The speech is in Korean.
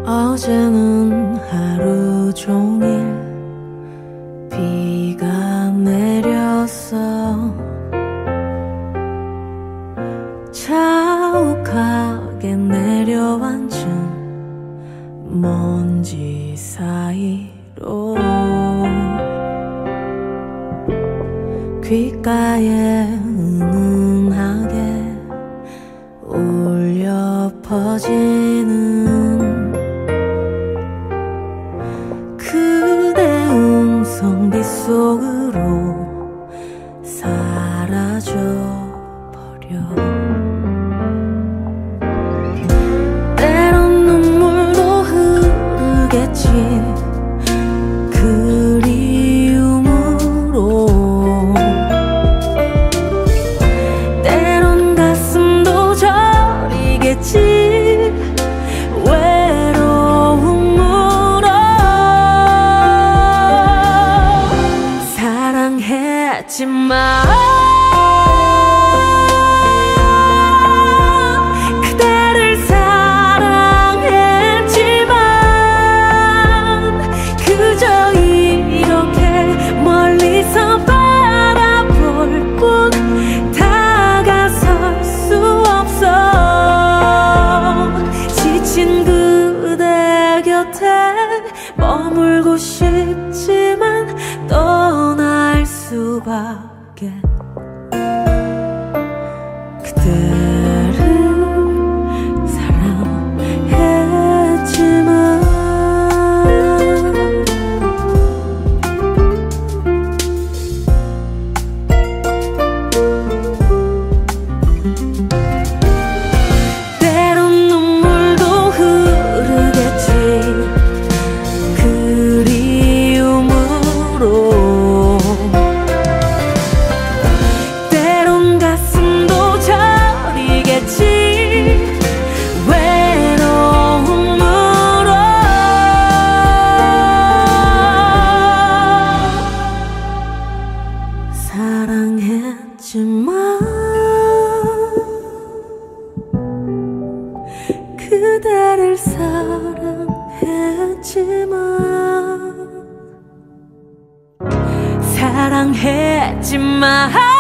어제는 하루 종일 비가 내렸어. 자욱하게 내려앉은 먼지 사이로 귓가에 은은하게 울려 퍼지는 그대 음성 빗속으로 사라져버려. 때론 눈물도 흐르겠지 그리움으로. 때론 가슴도 저리겠지 외로움으로. 사랑했지만 그대를 사랑했지만 그저 이렇게 멀리서 바라볼 뿐 다가설 수 없어. 지친 그대 곁에 머물고 싶지만 떠날 수밖에. 그대를 사랑했지만 때론 눈물도 흐르겠지 그리움으로. 때론 가슴도 저리겠지 외로움으로. 사랑했지만 그대를 사랑했지만